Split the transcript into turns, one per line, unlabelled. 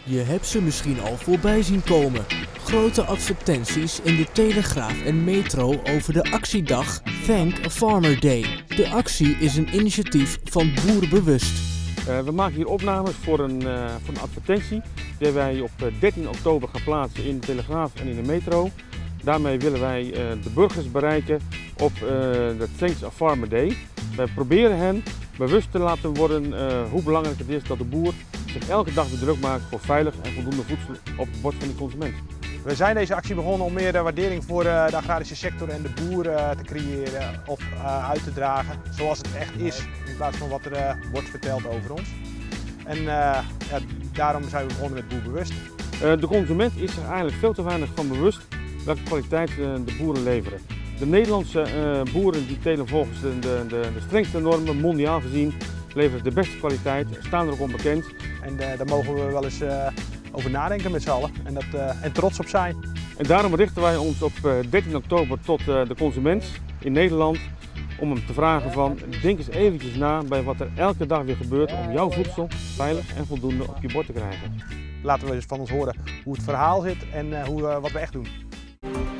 Je hebt ze misschien al voorbij zien komen. Grote advertenties in de Telegraaf en Metro over de actiedag Thank a Farmer Day. De actie is een initiatief van Boerenbewust.
We maken hier opnames voor een advertentie die wij op 13 oktober gaan plaatsen in de Telegraaf en in de Metro. Daarmee willen wij de burgers bereiken op de Thanks a Farmer Day. Wij proberen hen bewust te laten worden hoe belangrijk het is dat de boer zich elke dag weer druk maakt voor veilig en voldoende voedsel op het bord van de consument.
We zijn deze actie begonnen om meer waardering voor de agrarische sector en de boeren te creëren of uit te dragen zoals het echt is, in plaats van wat er wordt verteld over ons. En daarom zijn we begonnen met Boerenbewust.
De consument is er eigenlijk veel te weinig van bewust welke kwaliteit de boeren leveren. De Nederlandse boeren die telen volgens de strengste normen, mondiaal gezien, leveren de beste kwaliteit, staan er ook onbekend.
En daar mogen we wel eens over nadenken met z'n allen en trots op zijn.
En daarom richten wij ons op 13 oktober tot de consument in Nederland om hem te vragen van denk eens eventjes na bij wat er elke dag weer gebeurt om jouw voedsel veilig en voldoende op je bord te krijgen.
Laten we eens van ons horen hoe het verhaal zit en wat we echt doen.